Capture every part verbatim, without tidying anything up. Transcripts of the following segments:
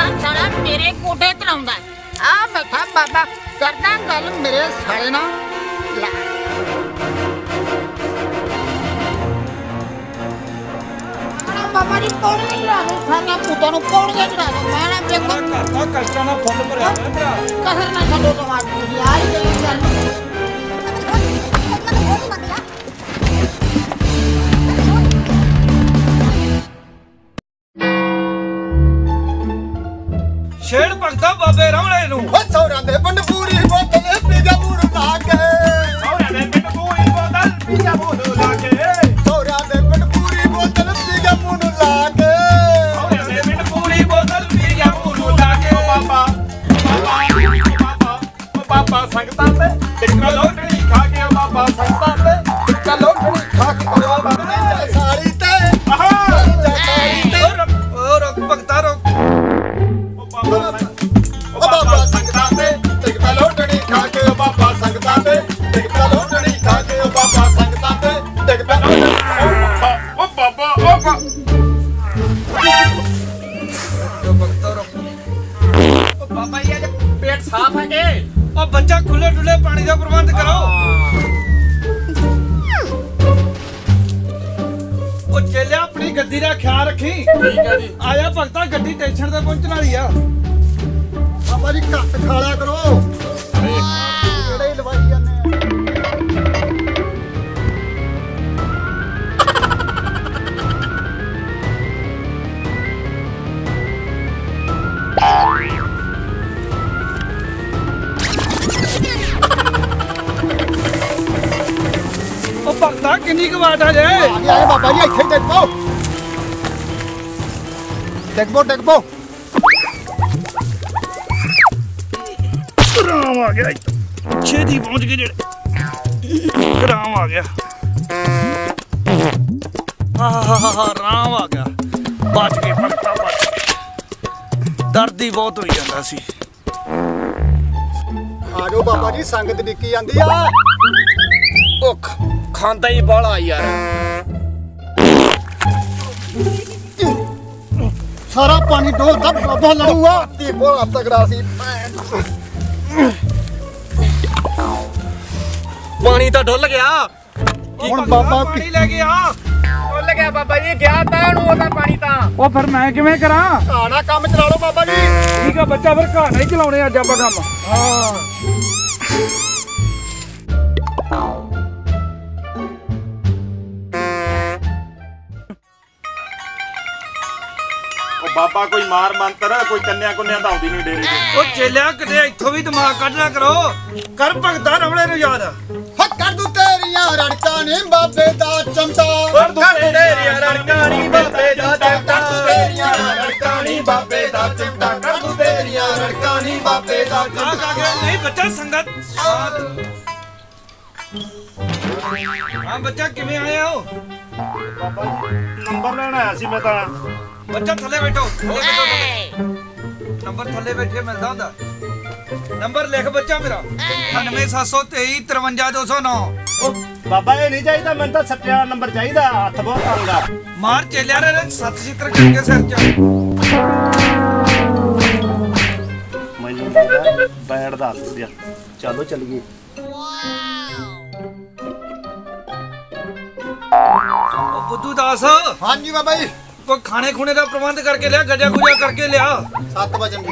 साला मेरे कोठे तलाउंदा आ बैठा बाबा करदा गल मेरे साले नाल बाबा जी पौड़ी चढ़ा दो सारिया पुत्तां नूं पौड़ियां चढ़ा दो मैं ना देखो घाटा कष्टां नाल फुੱਲ भरिਆ ਹੋਇਆ ਮੇਰਾ कसर ना छड्डो टमाटर दी आ ही गई गल ਛੇੜ ਭਗਤਾ ਬਾਬੇ ਰਮਲੇ ਨੂੰ ਓ ਸੌਰਾਂ ਦੇ ਪਿੰਡ ਪੂਰੀ ਬੋਤਲ ਪੀਜਾ ਮੂੜ ਲਾ ਕੇ ਸੌਰਾਂ ਦੇ ਪਿੰਡ ਪੂਰੀ ਬੋਤਲ ਪੀਜਾ ਮੂੜ ਲਾ ਕੇ ਸੌਰਾਂ ਦੇ ਪਿੰਡ ਪੂਰੀ ਬੋਤਲ ਪੀਜਾ ਮੂੜ ਲਾ ਕੇ ਸੌਰਾਂ ਦੇ ਪਿੰਡ ਪੂਰੀ ਬੋਤਲ ਪੀਜਾ ਮੂੜ ਲਾ ਕੇ ਬਾਬਾ ਬਾਬਾ ਓ ਬਾਬਾ ਸੰਗਤਾਂ ਤੇ ਟਿੱਕਾ ਲੋਟਣੀ ਖਾ ਕੇ ਬਾਬਾ ਸੰਗਤਾਂ ਤੇ ਟਿੱਕਾ ਲੋਟਣੀ ਖਾ ਕੇ ਓ ਬਾਬਾ ਸਾਲੀ ਤੇ ਆਹਾ ਸਾਲੀ ਤੇ ਓ ਰੁਕ ਭਗਤਾ ਰੁਕ ਓ ਬਾਬਾ ਸੰਗਤਾਂ ਤੇ ਟਿਕਟਾ ਲੋਟਣੀ ਖਾ ਕੇ ਓ ਬਾਬਾ ਸੰਗਤਾਂ ਤੇ ਟਿਕਟਾ ਲੋਟਣੀ ਖਾ ਕੇ ਓ ਬਾਬਾ ਸੰਗਤਾਂ ਤੇ ਟਿਕਟਾ ਓ ਬਾਬਾ ਓ ਬਾ ਓ ਭਗਤਾ ਰੁਕ ਓ ਬਾਬਾ ਇਹ पेट साफ है के और बच्चा खुले डुले पानी का प्रबंध करो ओ चेलिया अपनी गद्दी दा ख्याल रखी ठीक है जी आया भगता गड्डी स्टेशन ते पहुंचण वाली आ ਬਾਬਾ ਜੀ ਘੱਟ ਖਾਲਿਆ ਕਰੋ ਕਿਹੜੇ ਹੀ ਲਵਾਈ ਜਾਂਦੇ ओ भगता किन्नी क वाट आ जाए ਆ ਗਿਆ ਇਹ ਬਾਬਾ ਜੀ ਇੱਥੇ ਡਿੱਗ ਪਓ ਡਿੱਗ ਪਓ ਡਿੱਗ ਪਓ राम आ गया छेती पहुंच गए जेड़े राम आ गया हाँ राम आ गया बच गए भगता बच गए दर्द ही बहुत हो जाता सी ਆ ਜਾਓ ਬਾਬਾ ਜੀ ਸੰਗਤ ਡਿੱਕੀ ਜਾਂਦੀ ਆ भुख खांदा ही बाला यार ਸਾਰਾ ਪਾਣੀ ਡੋਲਦਾ ਬਾਬਾ ਲੜੂਆ ਤੇ ਬੋਲਾ ਤਗੜਾ ਸੀ पानी तो डुल गया ਹੁਣ ਬਾਬਾ पानी ले गया ਡੁੱਲ ਗਿਆ ਬਾਬਾ ਜੀ ਗਿਆ ਤਾਂ ਨੂੰ ਉਹਦਾ ਪਾਣੀ ਤਾਂ ओ फिर मैं किवें करा ਆਣਾ ਕੰਮ ਚਲਾ ਲਓ ਬਾਬਾ ਜੀ ठीक है बच्चा फिर घर नहीं चलाने अज आप काम ਹਾਂ बाबा कोई मार मंतर कोई कन्या कुन्या तो आउंदी नहीं डेरे ते ओ चेलिया किते इत्थों भी दिमाग कढना करो कर भगता रमले नु याद ਹੋ ਕਰ ਦੂ ਤੇਰੀਆਂ ਰੜਕਾਂ ਨੇ ਬਾਬੇ ਦਾ ਚਮਚਾ कर दू तेरी रड़कानी बाबे दा ਕਰ ਦੂ ਤੇਰੀਆਂ ਰੜਕਾਂ ਨੇ ਬਾਬੇ ਦਾ ਚਮਚਾ ਕਰ ਦੂ ਤੇਰੀਆਂ ਰੜਕਾਂ ਨੇ ਬਾਬੇ ਦਾ आ गया नहीं बच्चा संगत हां बच्चा किवें आया हो नंबर लेना आया सी मैं तां बच्चा थल्ले बैठो थल्ले बैठो नंबर थल्ले बैठे मिलदा हुंदा नंबर लिख बच्चा मेरा अठानवे सत्त सौ तेई तिरवंजा दो सौ नौ बाबा ये नहीं चाहिए मैं तो सत्या नंबर चाहिए हथ बहुत तंगा मार चेलिया रे सत चित्र करके सिर च मैनू लगदा बैठ दस दिया चलो चलिए ओ बुद्धू दास ਹਾਂਜੀ ਬਾਬਾ ਜੀ कोई खाने खुने का प्रबंध करके लिया गजा गुजा करके लिया ਸੱਤ ਵਜੇ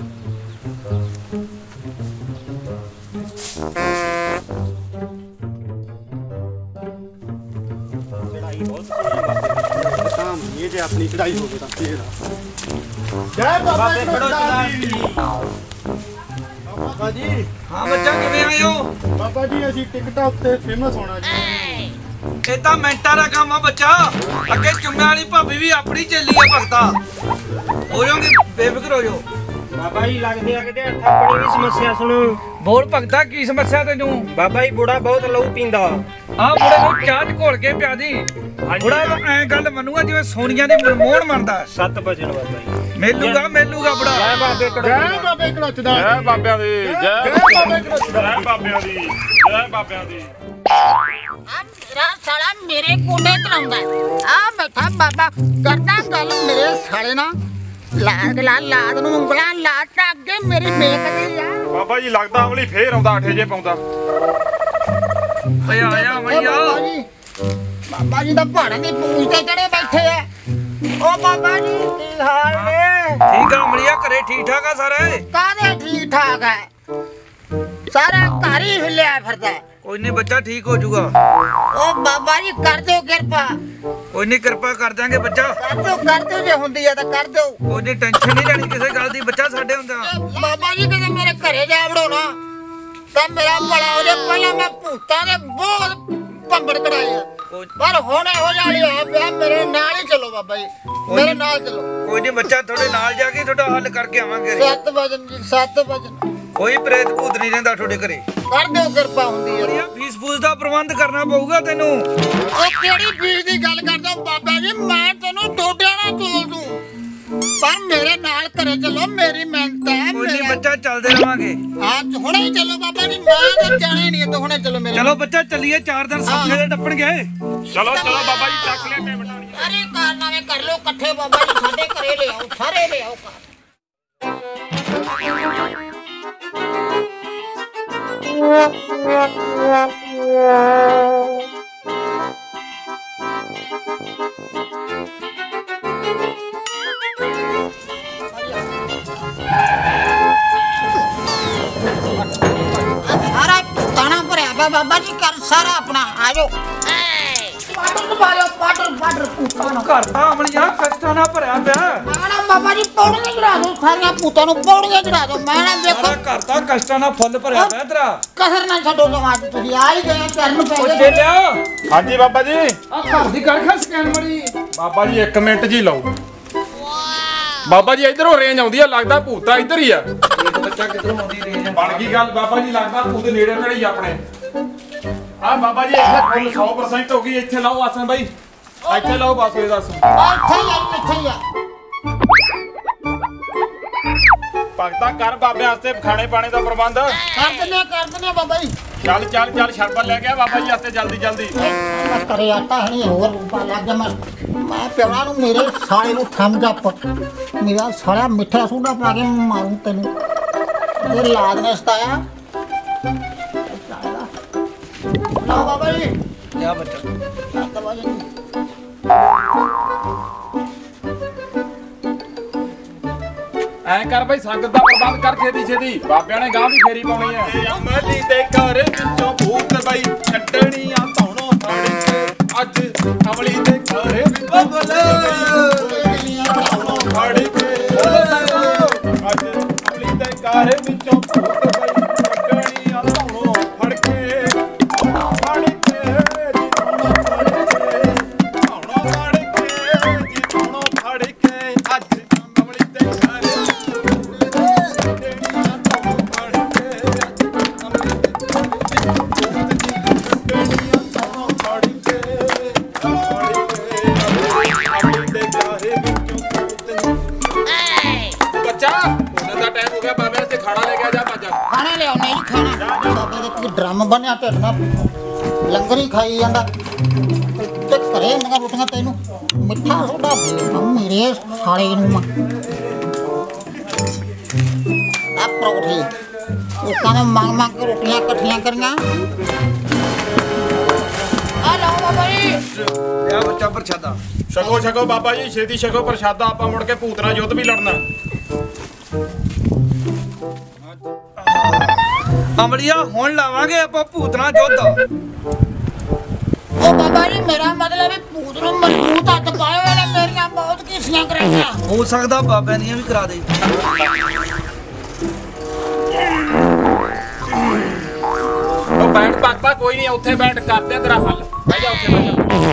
चढ़ाई बहुत काम ये जे अपनी चढ़ाई हो गई तां ਜੈ ਬਾਬਾ ਜੀ बाबा जी हाँ बच्चा किवें आए हो बाबा जी ਅਸੀਂ ਟਿਕਟਾਂ ਉੱਤੇ ਫੇਮਸ ਹੋਣਾ ਜੀ ਇਹ ਤਾਂ ਮਿੰਟਾਂ ਦਾ ਕੰਮ ਆ ਬੱਚਾ ਅੱਗੇ ਚੁੰਮੇ ਵਾਲੀ ਭਾਬੀ ਵੀ ਆਪਣੀ ਚੱਲੀ ਆ ਭਗਤਾ ਹੋ ਜਾਓਗੇ ਬੇਫਿਕਰ ਹੋ ਜਾਓ ਬਾਬਾ ਜੀ ਲੱਗਦੇ ਆ ਕਿਤੇ ਹੱਥ ਆਪਣੀ ਵੀ ਸਮੱਸਿਆ ਸੁਣੋ ਬੋਲ ਭਗਤਾ ਕੀ ਸਮੱਸਿਆ ਤੈਨੂੰ ਬਾਬਾ ਜੀ ਬੁੜਾ ਬਹੁਤ ਲਹੂ ਪੀਂਦਾ ਆਹ ਬੁੜੇ ਨੂੰ ਚਾਹ ਚ ਘੋਲ ਕੇ ਪਿਆ ਦੀ ਬੁੜਾ ਤਾਂ ਐਂ ਗੱਲ ਮੰਨੂਗਾ ਜਿਵੇਂ ਸੋਨੀਆ ਦੀ ਮਨਮੋਹਨ ਮੰਨਦਾ ਸੱਤ ਵਜਣ ਬਾਬਾ ਜੀ ਮੇਲੂਗਾ ਮੇਲੂਗਾ ਬੁੜਾ ਜੈ ਬਾਬੇ ਜੈ ਕੜੋ ਬਾਬੇ ਕੜਚ ਦਾ ਜੈ ਬਾਬਿਆਂ ਦੀ ਜੈ ਜੈ ਬਾਬੇ ਕੜਚ ਦਾ ਜੈ ਬਾਬਿਆਂ ਦੀ ਜੈ ਬਾਬਿਆਂ ਦੀ आ मेरा साला मेरे कोठे तलाउंदा आ बैठा बाबा करदा गल मेरे साले नाल ਲਾਦ ਲਾ ਲਾਦ ਨੂੰ ਉਂਗਲਾਂ ਲਾਤਾ ਅੱਗੇ ਮੇਰੀ ਮੇਕਦੀ ਆ ਬਾਬਾ ਜੀ ਲੱਗਦਾ ਅਮਲੀ ਫੇਰ ਆਉਂਦਾ ਆਠੇ ਜੇ ਪਾਉਂਦਾ ਓਏ ਆਇਆ ਮਈਆ ਬਾਬਾ ਜੀ ਬਾਬਾ ਜੀ ਦਾ ਪਹਾੜਾਂ ਦੀ ਪੂਛ ਤੇ ਚੜੇ ਬੈਠੇ ਆ ਓ ਬਾਬਾ ਜੀ ਕੀ ਹਾਲ ਨੇ ਠੀਕ ਆ ਅਮਲੀਆ ਘਰੇ ਠੀਕ ਠਾਕ ਆ ਸਾਰੇ ਕਾਹਦੇ ਠੀਕ ਠਾਕ ਹੈ ਸਾਰਾ ਘਰ ਹੀ ਹਿੱਲਿਆ ਫਿਰਦਾ ਕੋਈ ਨਹੀਂ ਬੱਚਾ ਠੀਕ ਹੋ ਜਾਊਗਾ ਓ ਬਾਬਾ ਜੀ ਕਰ ਦਿਓ ਕਿਰਪਾ ਕੋਈ ਨਹੀਂ ਕਿਰਪਾ ਕਰ ਦਾਂਗੇ ਬੱਚਾ ਕਰ ਦਿਓ ਕਰ ਦਿਓ ਜੇ ਹੁੰਦੀ ਆ ਤਾਂ ਕਰ ਦਿਓ ਕੋਈ ਨਹੀਂ ਟੈਨਸ਼ਨ ਨਹੀਂ ਲੈਣੀ ਕਿਸੇ ਗੱਲ ਦੀ ਬੱਚਾ ਸਾਡੇ ਹੁੰਦਾ ਬਾਬਾ ਜੀ ਕਿਤੇ ਮੇਰੇ ਘਰੇ ਜਾ ਵੜੋ ਨਾ ਤਾਂ ਮੇਰਾ ਭਲਾ ਹੋ ਜਾ ਪਹਿਲਾਂ ਮੈਂ ਭੂਤਾਂ ਦੇ ਬਹੁਤ ਭੰਬੜ ਕਢਾਏ ਆ ਪਰ ਹੁਣ ਇਹੋ ਜਿਹਾ ਨਹੀਂ ਹੋਇਆ ਪਿਆ ਮੇਰੇ ਨਾਲ ਹੀ ਚੱਲੋ ਬਾਬਾ ਜੀ ਮੇਰੇ ਨਾਲ ਚੱਲੋ ਕੋਈ ਨਹੀਂ ਬੱਚਾ ਤੁਹਾਡੇ ਨਾਲ ਜਾ ਕੇ ਤੁਹਾਡਾ ਹੱਲ ਕਰਕੇ ਆਵਾਂਗੇ ਸੱਤ ਵਜਨ ਜੀ ਸੱਤ ਵਜਨ ਕੋਈ ਪ੍ਰੇਤ ਭੂਤ ਨਹੀਂ ਰਹਿੰਦਾ ਤੁਹਾਡੇ ਘਰੇ ਕਰ ਦਿਓ ਕਿਰਪਾ ਹੁੰਦੀ ਹੈ ਇਹ ਫੀਸ ਫੂਸ ਦਾ ਪ੍ਰਬੰਧ ਕਰਨਾ ਪਊਗਾ ਤੈਨੂੰ ਉਹ ਕਿਹੜੀ ਫੀਸ ਦੀ ਗੱਲ ਕਰਦਾ ਬਾਬਾ ਜੀ ਮੈਂ ਤੈਨੂੰ ਡੋਡਿਆਂ ਨਾਲ ਤੋਲ ਦੂੰ ਪਰ ਮੇਰੇ ਨਾਲ ਘਰੇ ਚੱਲੋ ਮੇਰੀ ਮਿਹਨਤ ਹੈ ਕੋਈ ਨਹੀਂ ਬੱਚਾ ਚੱਲਦੇ ਰਵਾਂਗੇ ਹਾਂ ਹੁਣੇ ਹੀ ਚੱਲੋ ਬਾਬਾ ਜੀ ਮੈਂ ਤਾਂ ਜਾਣਾ ਹੀ ਨਹੀਂ ਤਾਂ ਹੁਣੇ ਚੱਲੋ ਮੇਰੇ ਚਲੋ ਬੱਚਾ ਚੱਲੀਏ ਚਾਰ ਦਿਨ ਸੌਖੇ ਦੇ ਟੱਪਣਗੇ ਚਲੋ ਚਲੋ ਬਾਬਾ ਜੀ ਚੱਕ ਲਿਆ ਮੈਂ ਮਟਾਣੀ ਅਰੇ ਕਾਰਨਾਮੇ ਕਰ ਲੋ ਇਕੱਠੇ ਬਾਬਾ ਜੀ ਸਾਡੇ ਘਰੇ ਲੈ ਆਓ ਸਾਰੇ ਲੈ ਆਓ ਘਰ ਸਾਰਾ ਤਾਣਾ ਭਰਿਆ ਵਾ ਬਾਬਾ ਜੀ ਕਰ ਸਾਰਾ ਆਪਣਾ ਆ ਜਾਓ ਪਾਟਰ ਪਾ ਲਓ ਪਾਟਰ ਪਾਟਰ ਪੁੱਤਾਂ ਨੂੰ ਘਰ ਦਾ ਅਮਲੀਆ ਕਸ਼ਟਾਂ ਨਾਲ ਭਰਿਆ ਪਿਆ ਆਣਾ ਬਾਬਾ ਜੀ ਪੌੜੀਆਂ ਚੜਾ ਦਿਓ ਸਾਰੀਆਂ ਪੁੱਤਾਂ ਨੂੰ ਪੌੜੀਆਂ ਚੜਾ ਦਿਓ ਮੈਂ ਨਾ ਦੇਖੋ ਸਾਰਾ ਘਰ ਦਾ ਕਸ਼ਟਾਂ ਨਾਲ ਫੁੱਲ ਭਰਿਆ ਪਿਆ ਤੇਰਾ ਕਸਰ ਨਾ ਛੱਡੋ ਜਮਾਤ ਤੁਸੀਂ ਆ ਹੀ ਗਏ ਚਰਨ ਪੈ ਓ ਗਏ ਚੇਲਿਆ ਹਾਂਜੀ ਬਾਬਾ ਜੀ ਆ ਘਰ ਦੀ ਕਰ ਖਾ ਸਕੈਨ ਮੜੀ ਬਾਬਾ ਜੀ ਇੱਕ ਮਿੰਟ ਜੀ ਲਓ ਬਾਬਾ ਜੀ ਇਧਰੋਂ ਰੇਂਜ ਆਉਂਦੀ ਆ ਲੱਗਦਾ ਭੂਤਾ ਇੱਧਰ ਹੀ ਆ ਬੱਚਾ ਕਿੱਧਰੋਂ ਆਉਂਦੀ ਰੇਂਜ ਬਣ ਗਈ ਗੱਲ ਬਾਬਾ ਜੀ ਲੱਗਦਾ ਭੂਤ ਨੇੜੇ ਨੇੜੇ ਹੀ ਆਪਣੇ ਆ ਬਾਬਾ ਜੀ ਇੱਥੇ ਫੁੱਲ ਸੌ ਪ੍ਰਸੈਂਟ ਹੋ ਗਈ ਇੱਥੇ ਲਾਓ ਆਸਨ ਬਾਈ ਇੱਥੇ ਲਾਓ ਬਸ ਇਹ ਦੱਸ ਇੱਥੇ ਹੀ ਆ ਇੱਥੇ ਹੀ ਆ ਭਗਤਾ ਕਰ ਬਾਬੇ ਵਾਸਤੇ ਖਾਣੇ ਪਾਣੇ ਦਾ ਪ੍ਰਬੰਧ ਕਰ ਦਿੰਦੇ ਕਰ ਦਿੰਦੇ ਬਾਬਾ ਜੀ ਚੱਲ ਚੱਲ ਚੱਲ ਸ਼ਰਬਤ ਲੈ ਗਿਆ ਬਾਬਾ ਜੀ ਵਾਸਤੇ ਜਲਦੀ ਜਲਦੀ ਮੈਂ ਕਰੇ ਆਤਾ ਨਹੀਂ ਹੋਰ ਰੂਪਾ ਲੱਗ ਗਿਆ ਮੈਂ ਮੈਂ ਪਿਆਰਾ ਨੂੰ ਮੇਰੇ ਸਾਲੇ ਨੂੰ ਸਮਝਾ ਪੁੱਤ ਮੇਰਾ ਸਾਲਾ ਮਿੱਠਾ ਸੋਡਾ ਪਾ ਕੇ ਮਾਰੂ ਤੈਨੂੰ ਇਹ ਲਾਦ ਨੇ ਸਤਾਇਆ ਲਓ ਬਾਬਾ ਜੀ ਲਿਆ ਬੱਚਾ ਸੱਤ ਵਜੇ ਐ ਕਰ ਬਈ ਸੰਗਤ ਦਾ ਪ੍ਰਬੰਧ ਕਰ ਛੇਤੀ ਛੇਤੀ ਬਾਬਿਆਂ ਨੇ ਗਾਂ ਵੀ ਫੇਰੀ ਪਾਉਣੀ ਐ ਅਮਲੀ ਦੇ ਘਰ ਵਿੱਚੋਂ ਭੂਤ ਬਈ ਕੱਢਣੀਆਂ ਧੌਣੋਂ ਫੜ ਕੇ ਅੱਜ ਅਮਲੀ ਦੇ ਘਰ ਵਿੱਚੋਂ ਧੌਣੋਂ ਫੜ ਕੇ ਅੱਜ ਅਮਲੀ ਦੇ ਘਰ ਵਿੱਚੋਂ ਭੂਤ ਬਈ ਕੱਢਣੀਆਂ ਧੌਣੋਂ ਫੜ ਕੇ ਧੌਣੋਂ ਫੜ ਕੇ ਜੀ ਧੌਣੋਂ ਫੜ ਕੇ ਧੌਣੋਂ ਫੜ ਕੇ ਜੀ ਧੌਣੋਂ ਫੜ ਕੇ ਅੱਜ ਅਮਲੀ ਦੇ ਘਰ ਖਾਣਾ ਲਿਆਉਣੇ ਜੀ ਖਾਣਾ ਬਾਬੇ ਦੇ ਕੀ ਡਰਮ ਬਣਿਆ ਢਿੱਡ ਨਾਲ ਲੰਗਰ ਹੀ ਖਾਈ ਜਾਂਦਾ ਤੇ ਘਰੇ ਹੁੰਦੀਆਂ ਰੋਟੀਆਂ ਤੈਨੂੰ ਮਿੱਠਾ ਸੋਡਾ ਮੇਰੇ ਸਾਲੇ ਨੂੰ ਮੈਂ ਆ ਪਰੌਠੀ ਉਹ ਕਹਿੰਦਾ ਮੰਗ ਮੰਗ ਕੇ ਰੋਟੀਆਂ ਇਕੱਠੀਆਂ ਕਰੀਆਂ ਆ ਲਓ ਬਾਬਾ ਜੀ ਲਿਆ ਬੱਚਾ ਪ੍ਰਸ਼ਾਦਾ ਛਕੋ ਛਕੋ ਬਾਬਾ ਜੀ ਛੇਤੀ ਛਕੋ ਪ੍ਰਸ਼ਾਦਾ ਆਪਾਂ ਮੁੜ ਕੇ ਭੂਤ ਨਾਲ ਯੁੱਧ ਵੀ ਲੜਨਾ ਅਮਲੀਆ ਹੁਣ ਲਾਵਾਂਗੇ ਆਪਾਂ ਭੂਤ ਨਾਲ ਜੁੱਧ ਉਹ ਬਾਬਾ ਜੀ ਮੇਰਾ ਮਤਲਬ ਹੈ ਭੂਤ ਨੂੰ ਮਜ਼ਬੂਤ ਹੱਥ ਪਾਏ ਹੋਏ ਨੇ ਮੇਰੀਆਂ ਬਹੁਤ ਕੀਸੀਆਂ ਕਰਾਈਆਂ ਹੋ ਸਕਦਾ ਬਾਬਿਆਂ ਦੀਆਂ ਵੀ ਕਰਾ ਦੇ ਉਹ ਬੈਠ ਭਗਤਾ ਕੋਈ ਨਹੀਂ ਉੱਥੇ ਬੈਠ ਕਰਦੇ ਆ ਤੇਰਾ ਹੱਲ ਬਹਿ ਜਾ ਉੱਥੇ ਬਹਿ ਜਾ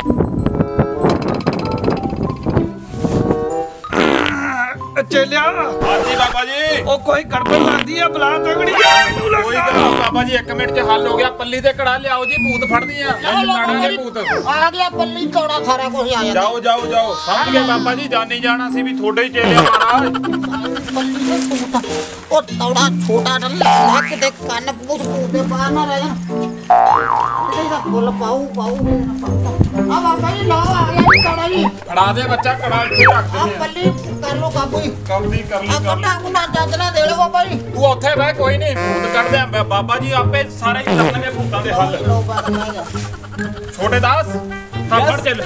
ਚੇਲਿਆ ਹਾਂਜੀ ਬਾਬਾ ਜੀ ਉਹ ਕੋਈ ਗੜਬੜ ਲੱਗਦੀ ਆ ਬਲਾ ਤਗੜੀ ਆ ਮੈਨੂੰ ਕੋਈ ਲੱਗਦਾ ਗੱਲ ਨੀ ਬਾਬਾ ਜੀ ਇੱਕ ਮਿੰਟ 'ਚ ਹੱਲ ਹੋ ਗਿਆ ਪੱਲੀ ਤੇ ਕੜਾ ਲਿਆਓ ਜੀ ਭੂਤ ਫੜਨੀ ਆ ਲਓ, ਲਓ, ਮਾੜਾਂਗੇ ਭੂਤ ਆ ਗਿਆ ਪੱਲੀ ਚੌੜਾ ਸਾਰਾ ਕੁਝ ਆ ਜਾਂਦਾ ਜਾਓ ਜਾਓ ਜਾਓ ਸਮਝ ਗਏ ਬਾਬਾ ਜੀ ਜਾਣੀ ਜਾਣਾ ਸੀ ਵੀ ਤੁਹਾਡੇ ਹੀ ਚੇਲੇ ਮਹਾਰਾਜ ਪੱਲੀ ਦੇ ਭੂਤ ਉਹ ਤੌੜਾ ਛੋਟਾ ਡੱਲਾ ਕਿਤੇ ਕੰਨ ਪੂਛ ਪੂਛ ਦੇ ਬਾਹਰ ਨਾ ਰਹਿ ਜਾਣ ਇਹਦਾ ਫੁੱਲ ਪਾਉ ਪਾਉ ਆ ਬਾਬਾ ਜੀ ਲਓ ਆ ਗਿਆ ਜੀ ਚੌੜਾ ਬਾਬਾ ਜੀ ਫੜਾ ਦੇ ਬੱਚਾ ਕੜਾ ਇੱਥੇ ਰੱਖ ਆ ਦੇ ਪੱਲੀ ਕਰ ਲੋ ਕਾਬੂ ਹੀ ਕਰਦੀ ਕਰ ਲਈ ਆ ਕਰ ਲਈ ਕੱਟਾ ਕੁੰਡਾ ਚੱਜਣਾ ਦੇ ਲੋ ਬਾਬਾ ਜੀ ਤੂੰ ਉੱਥੇ ਬਹਿ ਕੋਈ ਨਹੀਂ ਭੂਤ ਕੱਢਦੇ ਆ ਬਾਬਾ ਜੀ ਆਪੇ ਸਾਰੇ ਹੀ ਕਰਨਗੇ ਭੂਤਾਂ ਦੇ ਹੱਲ ਲੋ ਬਾਬਾ ਜੀ ਛੋਟੇ ਦਾਸ ਤਾਂ ਫੜ ਚੱਲ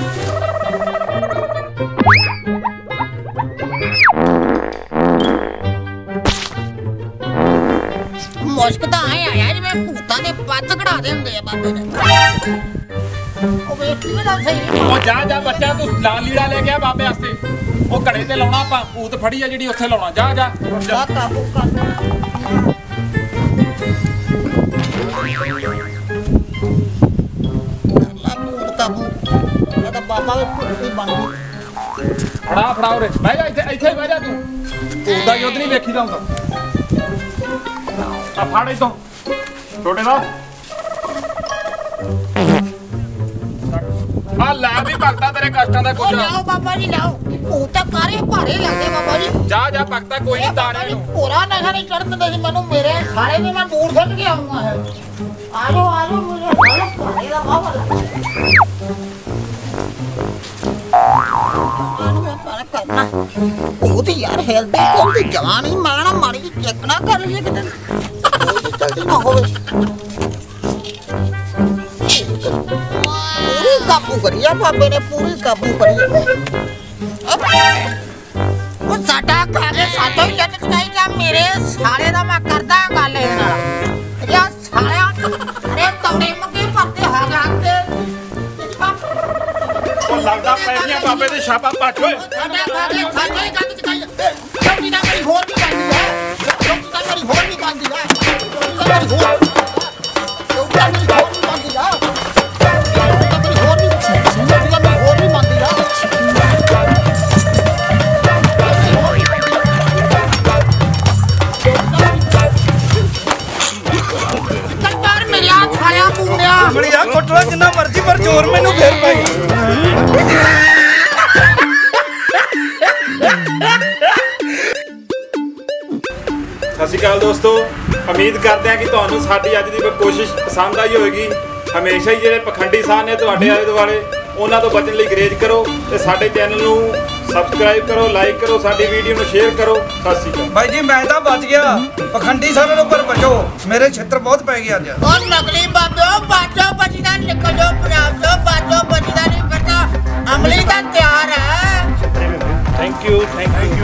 ਮੁਸ਼ਕ ਤਾਂ ਆਏ ਆਇਆ ਜਿਵੇਂ ਭੂਤਾਂ ਦੇ ਪੱਤ ਕਢਾਦੇ ਹੁੰਦੇ ਆ ਬਾਬੇ ਨੇ ਉਹ ਵੇਖ ਕਿਵੇਂ ਦਾ ਸਹੀ ਉਹ ਜਾ ਜਾ ਬੱਚਾ ਤੂੰ ਲਾਲ ਲੀੜਾ ਲੈ ਕੇ ਆ ਬਾਬੇ ਵਾਸਤੇ ਉਹ ਘੜੇ ਤੇ ਲਾਉਣਾ ਆਪਾਂ ਭੂਤ ਫੜੀ ਆ ਜਿਹੜੀ ਉੱਥੇ ਲਾਉਣਾ ਜਾ ਜਾ ਜਾ ਕਾਬੂ ਕਰ ਲਾ ਭੂਤ ਕਾਬੂ ਇਹ ਤਾਂ ਬਾਬਾ ਦੇ ਭੂਤ ਹੀ ਬਣ ਗਈ ਫੜਾ ਫੜਾ ਉਰੇ ਬਹਿ ਜਾ ਇੱਥੇ ਇੱਥੇ ਬਹਿ ਜਾ ਤੂੰ ਭੂਤ ਦਾ ਯੁੱਧ ਨਹੀਂ ਵੇਖੀਦਾ ਹੁੰਦਾ ਆ ਫੜ ਇਤੋਂ ਛੋਟੇ ਦਾ ਆ ਲੈ ਵੀ ਭਗਤਾ ਤੇਰੇ ਕਸ਼ਟਾਂ ਦਾ ਉਹ ਕੁਝ ਲਾਓ ਬਾਬਾ ਜੀ ਲਾਓ ਭੂਤ ਤਾਂ ਕਾਰੇ ਭਾਰੇ ਲੱਗਦੇ ਬਾਬਾ ਜੀ ਜਾ ਜਾ ਭਗਤਾ ਕੋਈ ਨਹੀਂ ਤਾਰੇ ਨੂੰ ਪੂਰਾ ਨਸ਼ਾ ਨਹੀਂ ਚੜਨ ਦਿੰਦੇ ਸੀ ਮੈਨੂੰ ਮੇਰੇ ਸਾਰੇ ਵੀ ਮੈਂ ਦੂਰ ਸੁੱਟ ਕੇ ਆਉਂਗਾ ਹੈ ਆਜੋ ਆਜੋ ਮੇਰੇ ਨਾਲ ਭਾਰੇ ਦਾ ਬਾਬਾ ਕਰਨਾ ਉਹ ਤੇ ਯਾਰ ਹੈਲਦੀ ਕੋਲ ਤੇ ਜਵਾਨ ਹੀ ਮਾਣਾ ਮਾੜੀ ਜਿਹੀ ਚੈੱਕ ਨਾ ਕਰ ਲਈਏ ਕਿਤੇ ਕੋਈ ਜਲਦੀ ਨਾ ਹੋਵੇ ਪੂਰੀ ਕਾਬੂ ਕਰੀਆ ਬਾਬੇ ਨੇ ਪੂਰੀ ਕਾਬੂ ਕਰੀ ਉਹ ਸਾਡਾ ਕਾਗੇ ਸਾਥੋਂ ਹੀ ਲੱਟ ਚਕਾਈ ਜਾਂ ਮੇਰੇ ਸਾਲੇ ਦਾ ਮੈਂ ਕਰਦਾ ਗੱਲ ਇਹਦੇ ਨਾਲ ਯਾ ਸਾਲਿਆ ਅਰੇ ਤੌੜੇ ਮੰਗੇ ਪਰਦੇ ਹਾਗਾ ਤੇ ਉਹ ਲੱਗਦਾ ਪੈ ਗਈਆਂ ਬਾਬੇ ਦੇ ਛਾਪਾ ਪੱਟ ਓਏ ਸਾਡਾ ਕਾਗੇ ਸਾਥੋਂ ਹੀ ਲੱਟ ਚਕਾਈ ਚੌਕੀ ਦਾ ਮੇਰੀ ਹੋਰ ਵੀ ਬੰਦੀ ਹੈ ਚੌਕੀ ਦਾ ਮੇਰੀ ਹੋਰ ਵੀ ਬੰਦੀ ਹੈ ਚੌਕੀ ਦਾ ਮੇਰੀ ਹੋਰ ਚੌਕੀ ਦਾ ਮੇਰੀ ਹੋਰ ਵੀ ਬੰਦੀ ਹੈ ਚੌਕੀ ਦਾ ਮੇਰੀ ਹੋਰ ਵੀ ਚੌਕੀ ਦਾ ਮੇਰੀ ਹੋਰ ਵੀ ਬੰਦੀ ਹੈ ਕੰਟਰ ਮੇਰਾ ਛਾਇਆ ਪੂੰਡਿਆ ਮੜਿਆ ਕੋਟਲਾ ਜਿੰਨਾ ਮਰਜ਼ੀ ਪਰ ਜ਼ੋਰ ਮੈਨੂੰ ਫੇਰ ਪੈ ਗਈ ਸਤਿ ਸ਼੍ਰੀ ਅਕਾਲ ਦੋਸਤੋ ਉਮੀਦ ਕਰਦੇ ਹਾਂ ਕਿ ਤੁਹਾਨੂੰ ਸਾਡੀ ਅੱਜ ਦੀ ਕੋਸ਼ਿਸ਼ ਪਸੰਦ ਆਈ ਹੋਵੇਗੀ ਹਮੇਸ਼ਾ ਹੀ ਜਿਹੜੇ ਪਖੰਡੀ ਸਾਹ ਨੇ ਤੁਹਾਡੇ ਆਲੇ ਦੁਆਲੇ ਉਹਨਾਂ ਤੋਂ ਬਚਣ ਲਈ ਗਰੇਜ ਕਰੋ ਤੇ ਸਾਡੇ ਚੈਨਲ ਨੂੰ ਸਬਸਕ੍ਰਾਈਬ ਕਰੋ ਲਾਈਕ ਕਰੋ ਸਾਡੀ ਵੀਡੀਓ ਨੂੰ ਸ਼ੇਅਰ ਕਰੋ ਸਤਿ ਸ਼੍ਰੀ ਅਕਾਲ ਬਾਈ ਜੀ ਮੈਂ ਤਾਂ ਬਚ ਗਿਆ ਪਖੰਡੀ ਸਾਰਿਆਂ ਨੂੰ ਪਰ ਬਚੋ ਮੇਰੇ ਛਿੱਤਰ ਬਹੁਤ ਪੈ ਗਏ ਅੱਜ ਉਹ ਨਕਲੀ ਬਾਬਿਓ ਬਾਜੋ ਬਚਦਾ ਨਿਕਲ ਜੋ ਪੰਜਾਬ ਤੋਂ ਬਾਜੋ ਬਚਦਾ ਨਹੀਂ ਕਰਦਾ ਅਮਲੀ ਦਾ ਤਿਆਰ ਹੈ ਥੈਂਕ ਯੂ ਥੈਂਕ ਯੂ